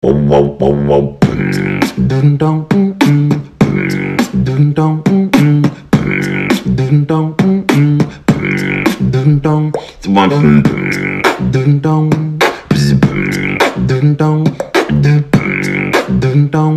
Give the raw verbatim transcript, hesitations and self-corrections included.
Dun dong, mm, mm. Dun dong, mm, mm. Dun dong, mm, mm. Dun dong. Dun dong, dun dong, dun dong, dun dong.